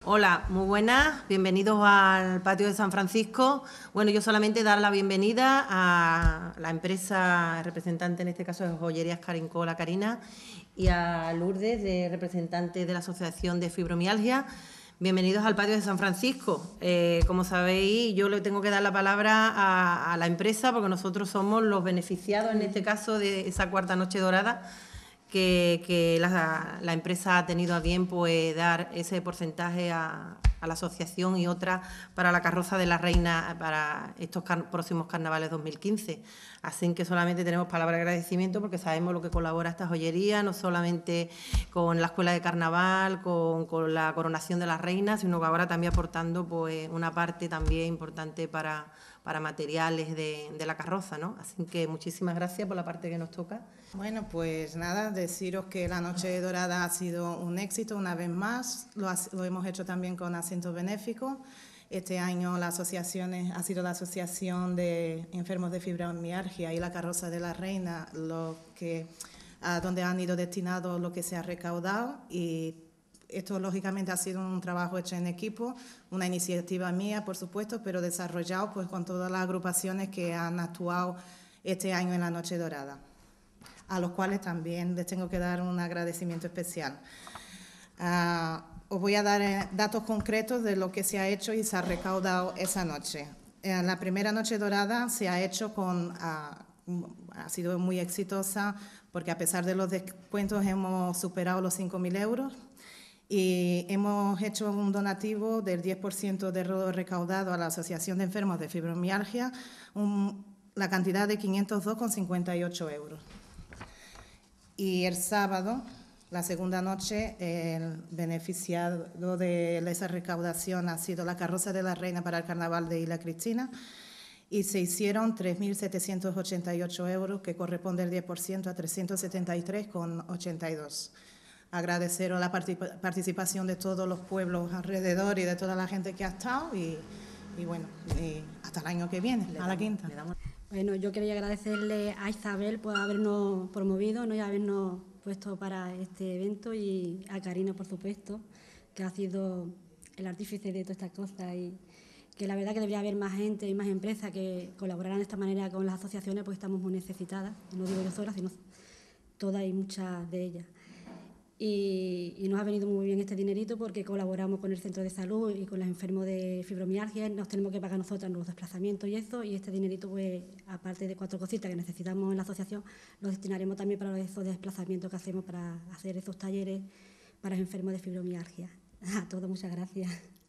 Hola, muy buenas, bienvenidos al patio de San Francisco. Bueno, yo solamente dar la bienvenida a la empresa representante, en este caso de Joyerías Carincó, la Carina, y a Lourdes, representante de la Asociación de Fibromialgia. Bienvenidos al patio de San Francisco. Como sabéis, yo le tengo que dar la palabra a la empresa porque nosotros somos los beneficiados, en este caso, de esa cuarta noche dorada que la empresa ha tenido a bien pues, dar ese porcentaje a la asociación y otra para la carroza de la reina para estos próximos carnavales 2015. Así que solamente tenemos palabras de agradecimiento porque sabemos lo que colabora esta joyería, no solamente con la escuela de carnaval, con la coronación de la reina, sino que ahora también aportando pues, una parte también importante para materiales de la carroza, ¿no? Así que muchísimas gracias por la parte que nos toca. Bueno, pues nada, deciros que la Noche Dorada ha sido un éxito una vez más, lo hemos hecho también con asientos benéficos. Este año ha sido la Asociación de Enfermos de Fibromialgia y la Carroza de la Reina donde han ido destinados lo que se ha recaudado, y esto lógicamente ha sido un trabajo hecho en equipo, una iniciativa mía por supuesto, pero desarrollado pues con todas las agrupaciones que han actuado este año en la Noche Dorada, a los cuales también les tengo que dar un agradecimiento especial. Os voy a dar datos concretos de lo que se ha hecho y se ha recaudado esa noche. La primera Noche Dorada se ha hecho ha sido muy exitosa porque a pesar de los descuentos hemos superado los 5.000 euros y hemos hecho un donativo del 10% de lo recaudado a la Asociación de Enfermos de Fibromialgia, la cantidad de 502,58 euros. Y el sábado, la segunda noche, el beneficiado de esa recaudación ha sido la Carroza de la Reina para el Carnaval de Isla Cristina y se hicieron 3.788 euros, que corresponde el 10% a 373,82. Agradeceros la participación de todos los pueblos alrededor y de toda la gente que ha estado y bueno, hasta el año que viene, a la quinta. Bueno, yo quería agradecerle a Isabel por habernos promovido, ¿no? Y habernos puesto para este evento, y a Karina, por supuesto, que ha sido el artífice de todas estas cosas, y que la verdad que debería haber más gente y más empresas que colaboraran de esta manera con las asociaciones, porque estamos muy necesitadas, no digo yo sola, sino todas y muchas de ellas. Y nos ha venido muy bien este dinerito porque colaboramos con el centro de salud y con los enfermos de fibromialgia. Nos tenemos que pagar nosotros los desplazamientos y eso, y este dinerito, pues, aparte de 4 cositas que necesitamos en la asociación, lo destinaremos también para esos desplazamientos que hacemos para hacer esos talleres para los enfermos de fibromialgia. A todos, muchas gracias.